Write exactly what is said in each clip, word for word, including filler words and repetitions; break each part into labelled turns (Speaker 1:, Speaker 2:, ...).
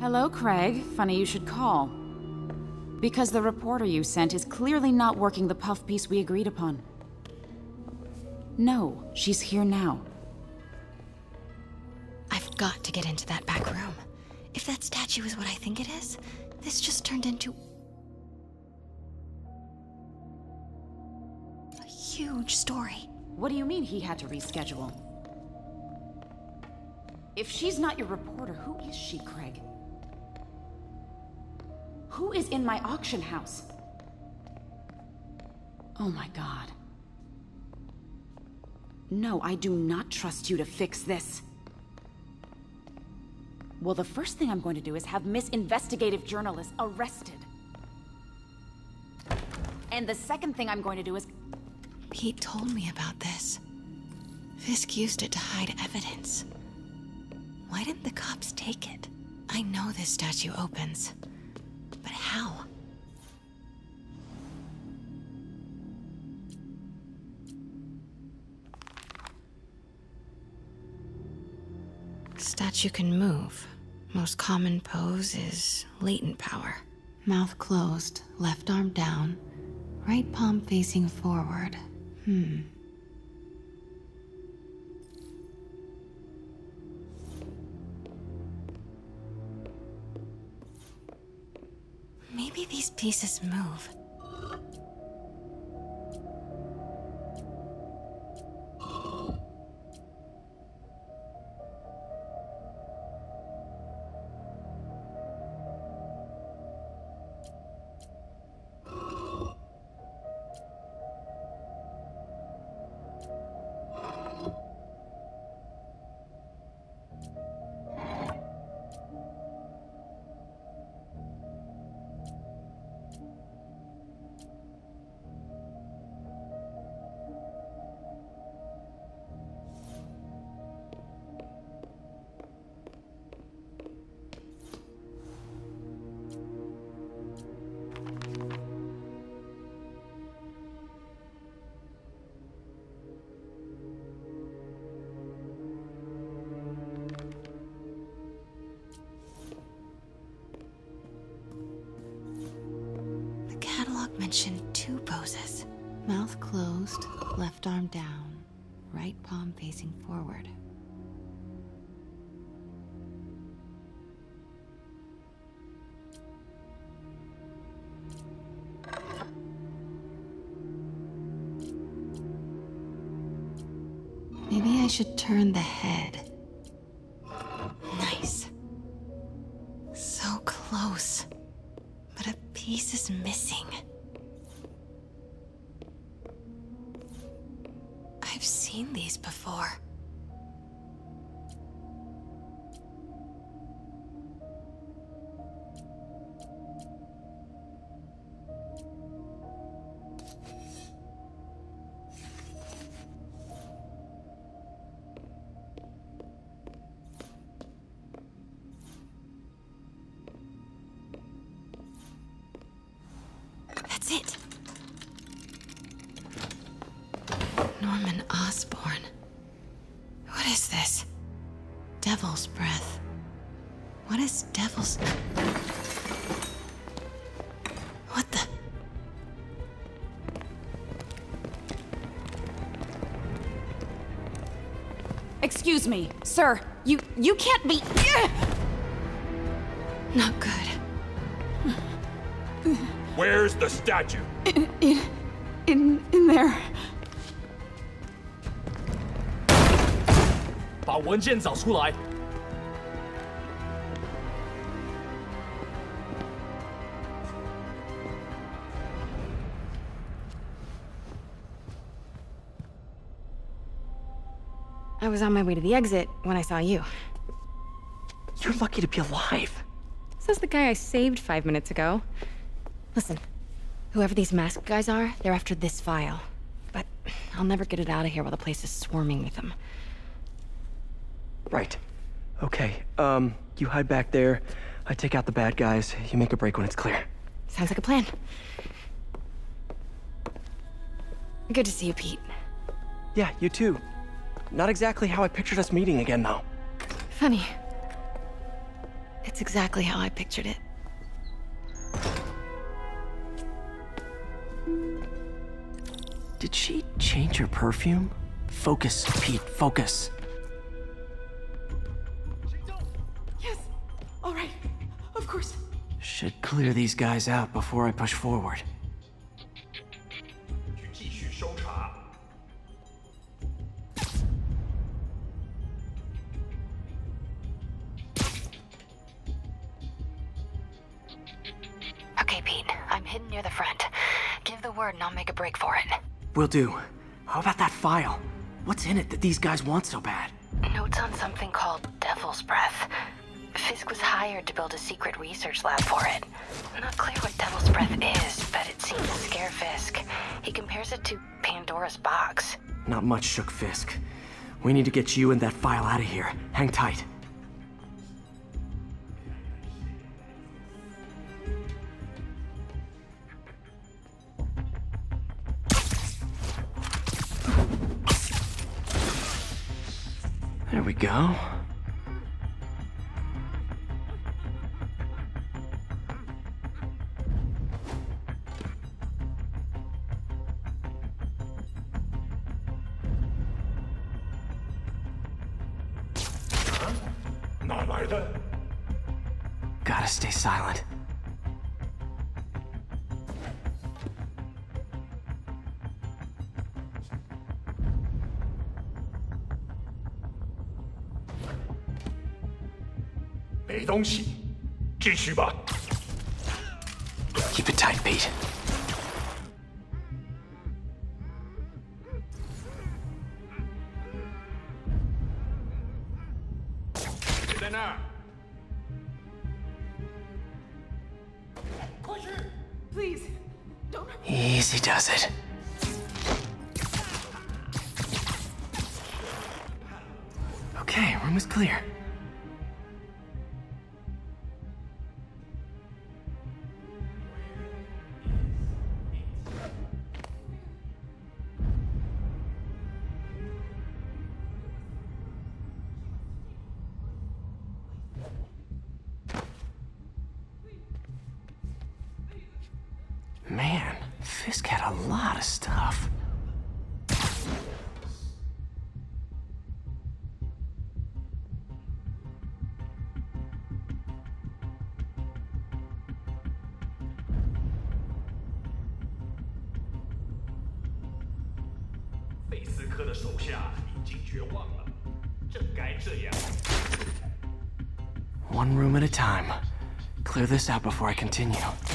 Speaker 1: Hello, Craig. Funny you should call. Because the reporter you sent is clearly not working the puff piece we agreed upon. No, she's here now.
Speaker 2: I've got to get into that back room. If that statue is what I think it is, this just turned into a huge story.
Speaker 1: What do you mean he had to reschedule? If she's not your reporter, who is she, Craig? Who is in my auction house? Oh my god. No, I do not trust you to fix this. Well, the first thing I'm going to do is have Miss Investigative Journalist arrested. And the second thing I'm going to do is...
Speaker 2: Pete told me about this. Fisk used it to hide evidence. Why didn't the cops take it? I know this statue opens. But how? Statue can move. Most common pose is latent power. Mouth closed, left arm down, right palm facing forward. Hmm. Maybe these pieces move. Mentioned two poses. Mouth closed, left arm down, right palm facing forward. Maybe I should turn the head. Nice. So close. But a piece is missing. I've seen these before. That's it. Norman Osborn. What is this? Devil's breath. What is devil's... What the...
Speaker 1: Excuse me, sir. You... you can't be...
Speaker 2: Not good.
Speaker 3: Where's the statue?
Speaker 1: In... in... in, in there.
Speaker 3: 把文件找出来。
Speaker 4: I was on my way to the exit when I saw you.
Speaker 5: You're lucky to be alive.
Speaker 4: Says the guy I saved five minutes ago. Listen, whoever these masked guys are, they're after this file. But I'll never get it out of here while the place is swarming with them.
Speaker 5: Right. Okay, um, you hide back there. I take out the bad guys. You make a break when it's clear.
Speaker 4: Sounds like a plan. Good to see you, Pete.
Speaker 5: Yeah, you too. Not exactly how I pictured us meeting again, though.
Speaker 4: Funny. It's exactly how I pictured it.
Speaker 5: Did she change her perfume? Focus, Pete, focus.
Speaker 6: Yes. All right. Of course.
Speaker 5: Should clear these guys out before I push forward.
Speaker 3: 去继续搜查。
Speaker 2: Okay, Pete. I'm hidden near the front. Give the word and I'll make a break for it.
Speaker 5: Will do. How about that file? What's in it that these guys want so bad?
Speaker 2: Notes on something called Devil's Breath. Fisk was hired to build a secret research lab for it. Not clear what Devil's Breath is, but it seems to scare Fisk. He compares it to Pandora's box.
Speaker 5: Not much shook Fisk. We need to get you and that file out of here. Hang tight. There we go. Gotta stay silent. Keep it tight, Pete.
Speaker 6: Please, don't.
Speaker 5: Easy does it. Okay, room is clear. Man, Fisk had a lot of stuff. One room at a time. Clear this out before I continue.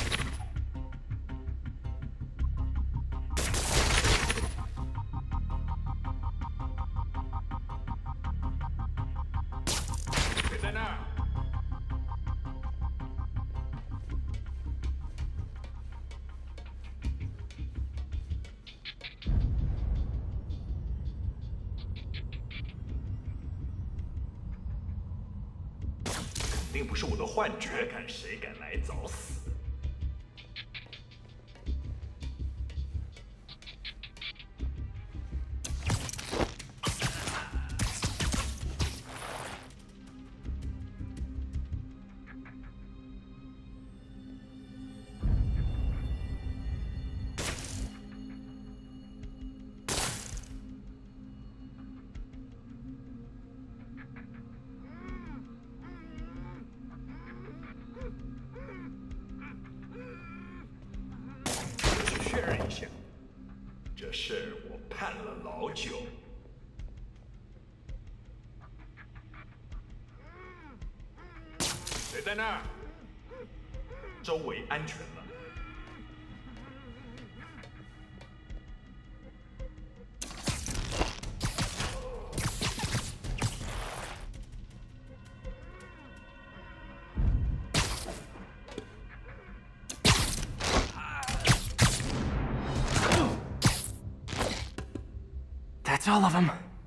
Speaker 5: That's all of them.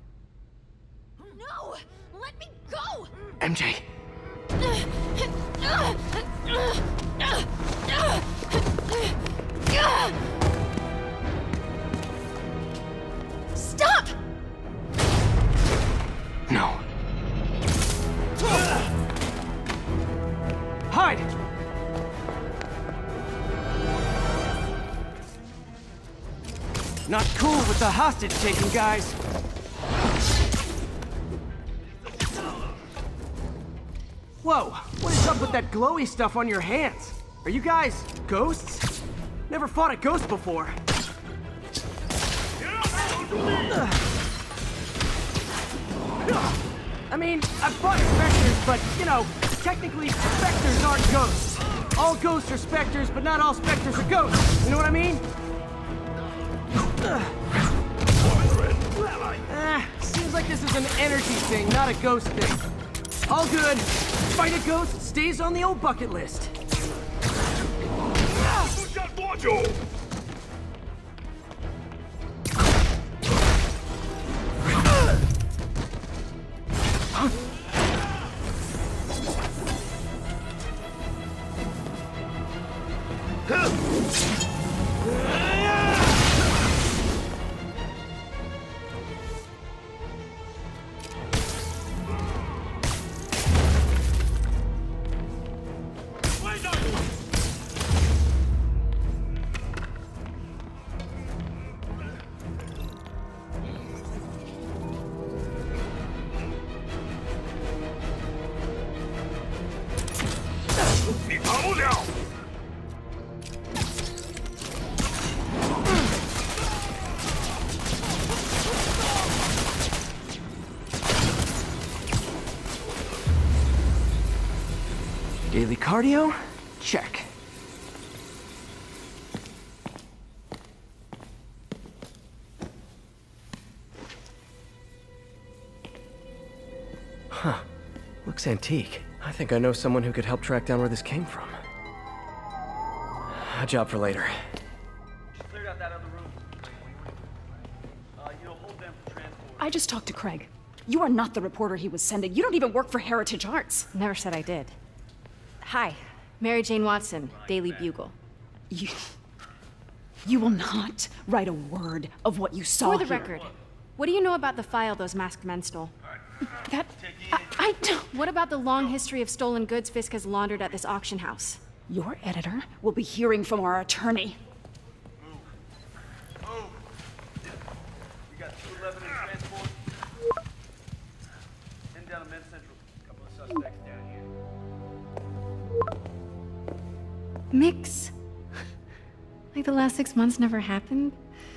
Speaker 6: No! Let me go!
Speaker 5: M J.
Speaker 6: Stop!
Speaker 5: No. with the hostage-taking guys. Whoa, what is up with that glowy stuff on your hands? Are you guys ghosts? Never fought a ghost before. Ugh. I mean, I've fought specters, but, you know, technically, specters aren't ghosts. All ghosts are specters, but not all specters are ghosts. You know what I mean? Eh, seems like this is an energy thing, not a ghost thing. All good. Fight a ghost stays on the old bucket list. Daily cardio? Check. Huh. Looks antique. I think I know someone who could help track down where this came from. A job for later.
Speaker 7: Cleared out that other room. Uh, you know, hold them for transport.
Speaker 6: I just talked to Craig. You are not the reporter he was sending. You don't even work for Heritage Arts.
Speaker 4: Never said I did. Hi, Mary Jane Watson, Daily Bugle.
Speaker 6: You... You will not write a word of what you saw
Speaker 4: For the
Speaker 6: here.
Speaker 4: record, what do you know about the file those masked men stole?
Speaker 6: That... I, I don't...
Speaker 4: What about the long history of stolen goods Fisk has laundered at this auction house?
Speaker 6: Your editor will be hearing from our attorney.
Speaker 7: Move. We got two eleven in transport. Heading down to Men's Central. Couple of suspects down here.
Speaker 4: Mix? Like the last six months never happened?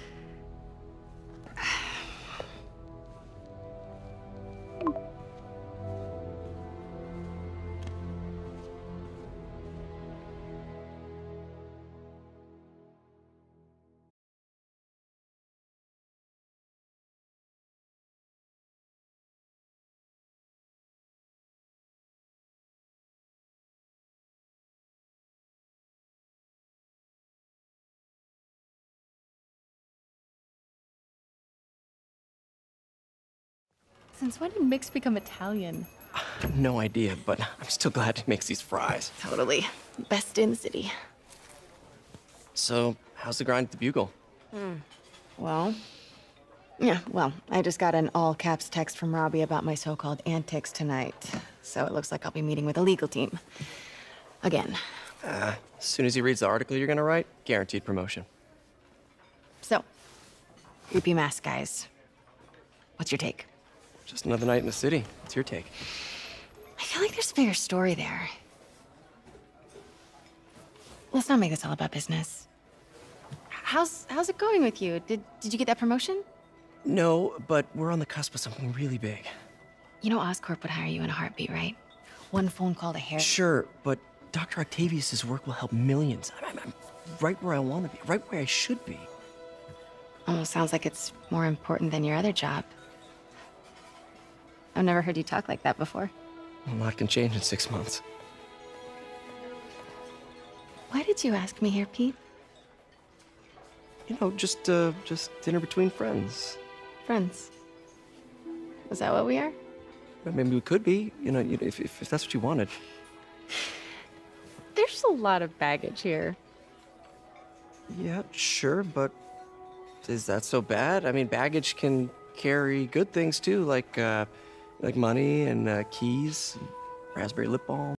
Speaker 4: Since when did Mix become Italian?
Speaker 5: No idea, but I'm still glad he makes these fries.
Speaker 4: Totally. Best in the city.
Speaker 5: So, how's the grind at the Bugle?
Speaker 4: Well, yeah, well, I just got an all-caps text from Robbie about my so-called antics tonight. So it looks like I'll be meeting with a legal team. Again.
Speaker 5: Uh, as soon as he reads the article you're gonna write, guaranteed promotion.
Speaker 4: So, creepy mask guys. What's your take?
Speaker 5: Just another night in the city. What's your take?
Speaker 4: I feel like there's a bigger story there. Let's not make this all about business. How's how's it going with you? Did did you get that promotion?
Speaker 5: No, but we're on the cusp of something really big.
Speaker 4: You know Oscorp would hire you in a heartbeat, right? One phone call to Harry.
Speaker 5: Sure, but Doctor Octavius's work will help millions. I'm, I'm, I'm right where I want to be, right where I should be.
Speaker 4: Almost sounds like it's more important than your other job. I've never heard you talk like that before.
Speaker 5: A lot can change in six months.
Speaker 4: Why did you ask me here, Pete?
Speaker 5: You know, just, uh, just dinner between friends.
Speaker 4: Friends. Is that what we are?
Speaker 5: Well, maybe we could be, you know, if, if, if that's what you wanted.
Speaker 4: There's a lot of baggage here.
Speaker 5: Yeah, sure, but is that so bad? I mean, baggage can carry good things too, like, uh, like money and uh, keys, and raspberry lip balm.